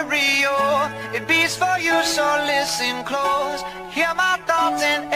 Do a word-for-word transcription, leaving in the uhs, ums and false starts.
stereo. It beats for you, so listen close. Hear my thoughts and